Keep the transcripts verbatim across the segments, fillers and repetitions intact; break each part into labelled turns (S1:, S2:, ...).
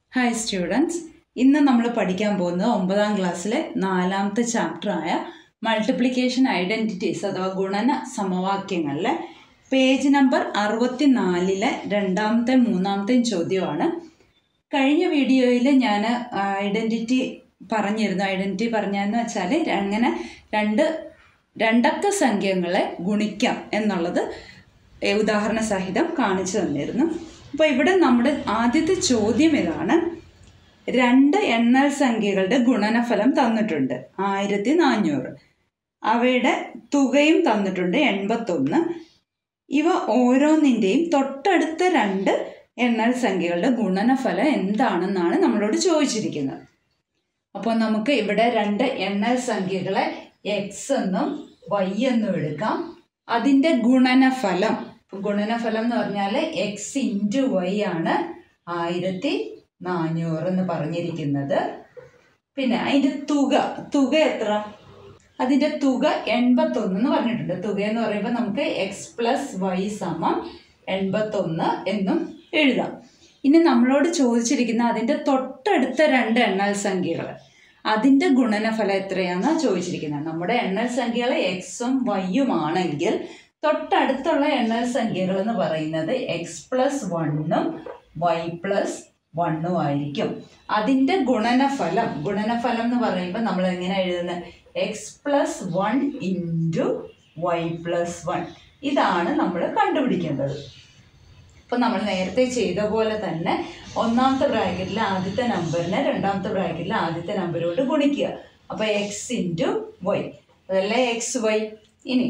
S1: Hi students, ഇന്ന് നമ്മൾ പഠിക്കാൻ പോകുന്നത് ഒമ്പതാം ക്ലാസ്സിലെ നാലാമത്തെ ചാപ്റ്ററായ മൾട്ടിപ്ലിക്കേഷൻ ഐഡൻറ്റിറ്റീസ് അഥവാ ഗുണന സമവാക്യങ്ങളിലെ പേജ് നമ്പർ അറുപത്തി നാലിലെ രണ്ടാമത്തെ മൂന്നാമത്തെയും ചോദ്യമാണ്. കഴിഞ്ഞ വീഡിയോയിൽ ഞാൻ ഐഡൻറ്റിറ്റി പറഞ്ഞിരുന്നു. ഐഡൻറ്റിറ്റി പറഞ്ഞതെന്ന് വെച്ചാൽ അങ്ങനെ രണ്ട് രണ്ടക്ക സംഖ്യകളെ ഗുണിക്കാം എന്നുള്ളത് ഉദാഹരണ സഹിതം കാണിച്ചു തന്നിരുന്നു. അപ്പോൾ ഇവിടെ നമ്മുടെ ആദ്യത്തെ ചോദ്യം ഇതാണ്. രണ്ട് എണ്ണൽ സംഖ്യകളുടെ ഗുണനഫലം തന്നിട്ടുണ്ട് ആയിരത്തി നാനൂറ്. അവയുടെ തുകയും തന്നിട്ടുണ്ട് എൺപത്തൊന്ന്. ഇവ ഓരോന്നിൻ്റെയും തൊട്ടടുത്ത രണ്ട് എണ്ണൽ സംഖ്യകളുടെ ഗുണനഫലം എന്താണെന്നാണ് നമ്മളോട് ചോദിച്ചിരിക്കുന്നത്. അപ്പോൾ നമുക്ക് ഇവിടെ രണ്ട് എണ്ണൽ സംഖ്യകളെ എക്സ് എന്നും വൈ എന്നും എടുക്കാം. അതിൻ്റെ ഗുണനഫലം ഗുണനഫലം എന്ന് പറഞ്ഞാൽ എക്സ് ഇൻറ്റു വൈ ആണ് ആയിരത്തി നാനൂറ് എന്ന് പറഞ്ഞിരിക്കുന്നത്. പിന്നെ അതിൻ്റെ തുക തുക എത്ര? അതിൻ്റെ തുക എൺപത്തൊന്ന് എന്ന് പറഞ്ഞിട്ടുണ്ട്. തുക എന്ന് പറയുമ്പോൾ നമുക്ക് എക്സ് പ്ലസ് വൈ സമം എൺപത്തൊന്ന് എന്നും എഴുതാം. ഇനി നമ്മളോട് ചോദിച്ചിരിക്കുന്ന അതിൻ്റെ തൊട്ടടുത്ത രണ്ട് എണ്ണൽ സംഖ്യകൾ, അതിൻ്റെ ഗുണനഫലം എത്രയാണെന്നാണ് ചോദിച്ചിരിക്കുന്നത്. നമ്മുടെ എണ്ണൽ സംഖ്യകൾ എക്സും വൈയും ആണെങ്കിൽ തൊട്ടടുത്തുള്ള എണ്ണൽ സംഖ്യകൾ എന്ന് പറയുന്നത് എക്സ് പ്ലസ് വണ്ണും വൈ പ്ലസ് വണ്ണും ആയിരിക്കും. അതിൻ്റെ ഗുണനഫലം ഗുണനഫലം എന്ന് പറയുമ്പോൾ നമ്മൾ എങ്ങനെ എഴുതുന്നത്? X plus one into y plus one. ഇതാണ് നമ്മൾ കണ്ടുപിടിക്കേണ്ടത്. അപ്പോൾ നമ്മൾ നേരത്തെ ചെയ്ത പോലെ തന്നെ ഒന്നാമത്തെ ബ്രാക്കറ്റിലെ ആദ്യത്തെ നമ്പറിനെ രണ്ടാമത്തെ ബ്രാക്കറ്റിലെ ആദ്യത്തെ നമ്പരോട് ഗുണിക്കുക. അപ്പോൾ എക്സ് ഇൻറ്റു വൈ, അതല്ലേ എക്സ് വൈ. ഇനി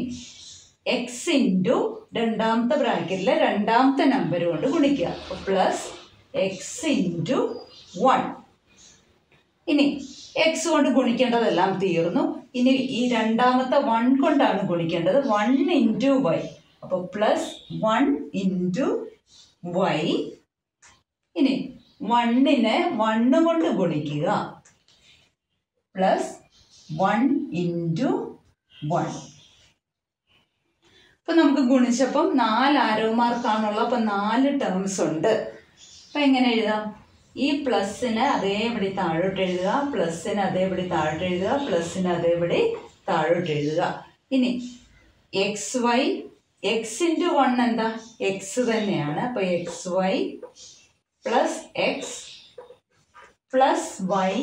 S1: എക്സ് ഇൻറ്റു രണ്ടാമത്തെ ബ്രാക്കറ്റിലെ രണ്ടാമത്തെ നമ്പർ കൊണ്ട് ഗുണിക്കുക. അപ്പോൾ പ്ലസ് എക്സ് ഇൻറ്റു വൺ. ഇനി എക്സ് കൊണ്ട് ഗുണിക്കേണ്ടതെല്ലാം തീർന്നു. ഇനി ഈ രണ്ടാമത്തെ വൺ കൊണ്ടാണ് ഗുണിക്കേണ്ടത്. One into y. അപ്പോൾ പ്ലസ് വൺ ഇൻറ്റു വൈ. ഇനി വണ്ണിനെ വണ്ണ് കൊണ്ട് ഗുണിക്കുക. Plus one into one. അപ്പം നമുക്ക് ഗുണിച്ചപ്പം നാല് ആരോ മാർക്കാണുള്ളത്. അപ്പം നാല് ടേംസ് ഉണ്ട്. അപ്പം എങ്ങനെ എഴുതാം? ഈ പ്ലസ്സിന് അതേപടി താഴോട്ട് എഴുതുക, പ്ലസ്സിന് അതേപടി താഴോട്ട് എഴുതുക, പ്ലസ്സിന് അതേപടി താഴോട്ട് എഴുതുക. ഇനി x y, x into one എന്താ? എക്സ് തന്നെയാണ്. അപ്പോൾ x y plus x plus y.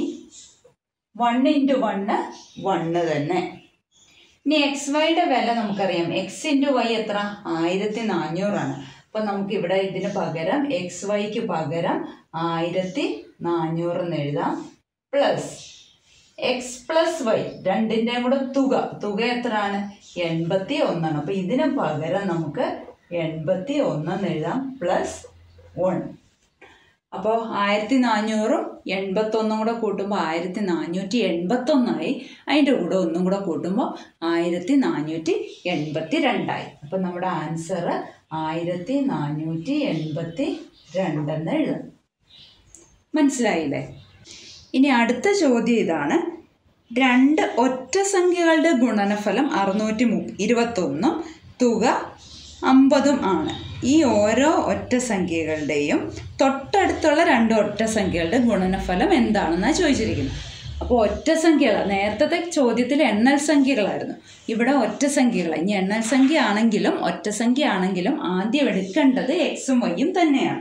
S1: One into one one തന്നെ. ഇനി എക്സ് വൈയുടെ വില നമുക്കറിയാം. എക്സ് ഇൻറ്റു വൈ എത്ര? ആയിരത്തി നാനൂറാണ്. അപ്പം നമുക്കിവിടെ ഇതിന് പകരം എക്സ് വൈക്ക് പകരം ആയിരത്തി നാനൂറ് എന്ന് എഴുതാം. പ്ലസ് എക്സ് പ്ലസ് വൈ രണ്ടിൻ്റെയും കൂടെ തുക തുക എത്രയാണ്? എൺപത്തി ഒന്നാണ്. അപ്പം ഇതിന് പകരം നമുക്ക് എൺപത്തി ഒന്നെന്ന് എഴുതാം. Plus one. അപ്പോൾ ആയിരത്തി നാനൂറും എൺപത്തൊന്നും കൂടെ കൂട്ടുമ്പോൾ ആയിരത്തി നാനൂറ്റി എൺപത്തൊന്നായി. അതിൻ്റെ കൂടെ ഒന്നും കൂടെ കൂട്ടുമ്പോൾ ആയിരത്തി നാനൂറ്റി എൺപത്തി രണ്ടായി. അപ്പം നമ്മുടെ ആൻസർ ആയിരത്തി നാനൂറ്റി എൺപത്തി രണ്ടെന്ന് എഴുതാം. മനസ്സിലായില്ലേ? ഇനി അടുത്ത ചോദ്യം ഇതാണ്. രണ്ട് ഒറ്റ സംഖ്യകളുടെ ഗുണനഫലം അറുന്നൂറ്റി മു ഇരുപത്തൊന്നും തുക അമ്പതും ആണ്. ഈ ഓരോ ഒറ്റ സംഖ്യകളുടെയും തൊട്ടടുത്തുള്ള രണ്ട് ഒറ്റ സംഖ്യകളുടെ ഗുണനഫലം എന്താണെന്നാണ് ചോദിച്ചിരിക്കുന്നത്. അപ്പോൾ ഒറ്റ സംഖ്യകൾ, നേരത്തെ ചോദ്യത്തിൽ എണ്ണൽ സംഖ്യകളായിരുന്നു, ഇവിടെ ഒറ്റ സംഖ്യകൾ. ഇനി എണ്ണൽ സംഖ്യ ആണെങ്കിലും ഒറ്റ സംഖ്യ ആണെങ്കിലും ആദ്യം എടുക്കേണ്ടത് എക്സും വൈയും തന്നെയാണ്.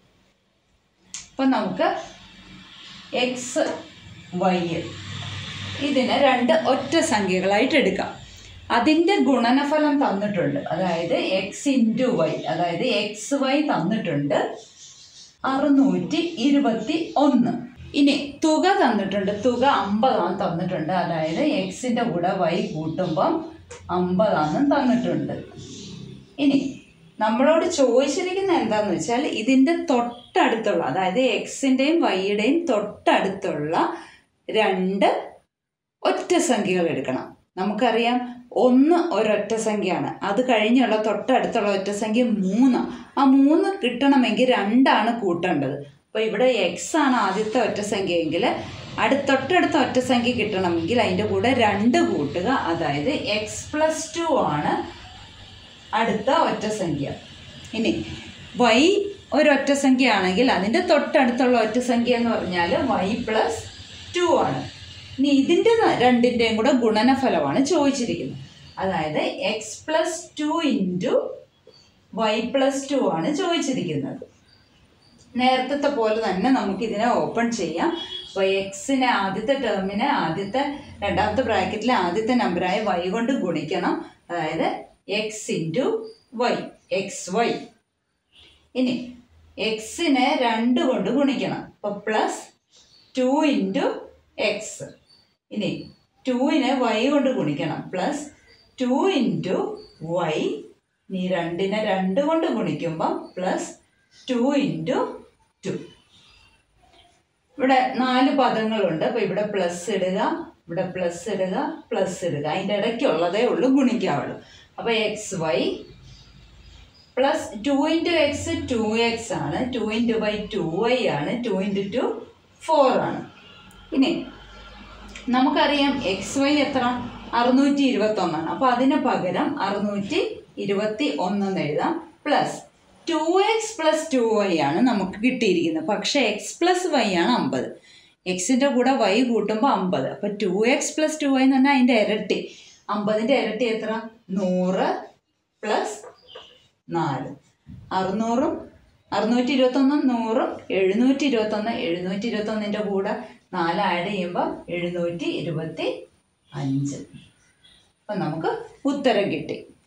S1: അപ്പം നമുക്ക് എക്സ് വൈ ഇതിനെ രണ്ട് ഒറ്റ സംഖ്യകളായിട്ട് എടുക്കാം. അതിൻ്റെ ഗുണനഫലം തന്നിട്ടുണ്ട്. അതായത് എക്സ് ഇൻറ്റു വൈ, അതായത് എക്സ് വൈ തന്നിട്ടുണ്ട് അറുന്നൂറ്റി ഇരുപത്തി ഒന്ന്. ഇനി തുക തന്നിട്ടുണ്ട്. തുക അമ്പതാണ് തന്നിട്ടുണ്ട്. അതായത് എക്സിൻ്റെ കൂടെ വൈ കൂട്ടുമ്പം അമ്പതാണെന്നും തന്നിട്ടുണ്ട്. ഇനി നമ്മളോട് ചോദിച്ചിരിക്കുന്ന എന്താണെന്ന് വെച്ചാൽ ഇതിൻ്റെ തൊട്ടടുത്തുള്ള, അതായത് എക്സിൻ്റെയും വൈയുടെയും തൊട്ടടുത്തുള്ള രണ്ട് ഒറ്റ സംഖ്യകൾ എടുക്കണം. നമുക്കറിയാം ഒന്ന് ഒരൊറ്റ സംഖ്യയാണ്. അത് കഴിഞ്ഞുള്ള തൊട്ടടുത്തുള്ള ഒറ്റ സംഖ്യ മൂന്ന്. ആ മൂന്ന് കിട്ടണമെങ്കിൽ രണ്ടാണ് കൂട്ടേണ്ടത്. അപ്പോൾ ഇവിടെ എക്സ് ആണ് ആദ്യത്തെ ഒറ്റ സംഖ്യയെങ്കിൽ അടുത്തൊട്ടടുത്ത ഒറ്റ സംഖ്യ കിട്ടണമെങ്കിൽ അതിൻ്റെ കൂടെ രണ്ട് കൂട്ടുക. അതായത് എക്സ് പ്ലസ് ടു ആണ് അടുത്ത ഒറ്റ സംഖ്യ. ഇനി വൈ ഒരൊറ്റ സംഖ്യ ആണെങ്കിൽ അതിൻ്റെ തൊട്ടടുത്തുള്ള ഒറ്റ സംഖ്യ എന്ന് പറഞ്ഞാൽ വൈ പ്ലസ് ടു ആണ്. ഇനി ഇതിൻ്റെ രണ്ടിൻ്റെയും കൂടെ ഗുണനഫലമാണ് ചോദിച്ചിരിക്കുന്നത്. അതായത് x plus two into y plus two ആണ് ചോദിച്ചിരിക്കുന്നത്. നേരത്തെ പോലെ തന്നെ നമുക്കിതിനെ ഓപ്പൺ ചെയ്യാം. അപ്പോൾ എക്സിനെ ആദ്യത്തെ ടേമിനെ ആദ്യത്തെ രണ്ടാമത്തെ ബ്രാക്കറ്റിലെ ആദ്യത്തെ നമ്പറായ വൈ കൊണ്ട് ഗുണിക്കണം. അതായത് x into y, x y. ഇനി എക്സിനെ രണ്ട് കൊണ്ട് ഗുണിക്കണം. അപ്പോൾ പ്ലസ് ടു ഇൻറ്റു എക്സ്. ഇനി ടുവിനെ വൈ കൊണ്ട് ഗുണിക്കണം. Plus two into y. ഇനി രണ്ടിനെ രണ്ട് കൊണ്ട് ഗുണിക്കുമ്പം പ്ലസ് ടു ഇൻറ്റു ടു. ഇവിടെ നാല് പദങ്ങളുണ്ട്. അപ്പോൾ ഇവിടെ പ്ലസ് ഇടുക, ഇവിടെ പ്ലസ് ഇടുക, പ്ലസ് ഇടുക. അതിൻ്റെ ഇടയ്ക്കുള്ളതേ ഉള്ളൂ ഗുണിക്കാവുള്ളൂ. അപ്പോൾ x y plus two into x two x ആണ്. Two into y two y ആണ്. ടു ഇൻറ്റു ടു ഫോർ ആണ്. ഇനി നമുക്കറിയാം എക്സ് വൈ എത്ര? അറുന്നൂറ്റി ഇരുപത്തൊന്നാണ്. അപ്പോൾ അതിന് പകരം അറുന്നൂറ്റി ഇരുപത്തി ഒന്നെന്ന് എഴുതാം. Plus two x plus two y ആണ് നമുക്ക് കിട്ടിയിരിക്കുന്നത്. പക്ഷേ എക്സ് പ്ലസ് വൈ ആണ് അമ്പത്. എക്സിൻ്റെ കൂടെ വൈ കൂട്ടുമ്പോൾ അമ്പത്. അപ്പോൾ two x plus two y എന്ന് പറഞ്ഞാൽ അതിൻ്റെ ഇരട്ടി. അമ്പതിൻ്റെ ഇരട്ടി എത്ര? നൂറ് പ്ലസ് നാല്. അറുന്നൂറും അറുന്നൂറ്റി ഇരുപത്തൊന്നും നൂറും എഴുന്നൂറ്റി ഇരുപത്തൊന്ന്. എഴുന്നൂറ്റി ഇരുപത്തൊന്നിൻ്റെ കൂടെ നാല് ആഡ് ചെയ്യുമ്പോൾ എഴുന്നൂറ്റി ഇരുപത്തി അഞ്ച്. അപ്പം നമുക്ക് ഉത്തരം കിട്ടി.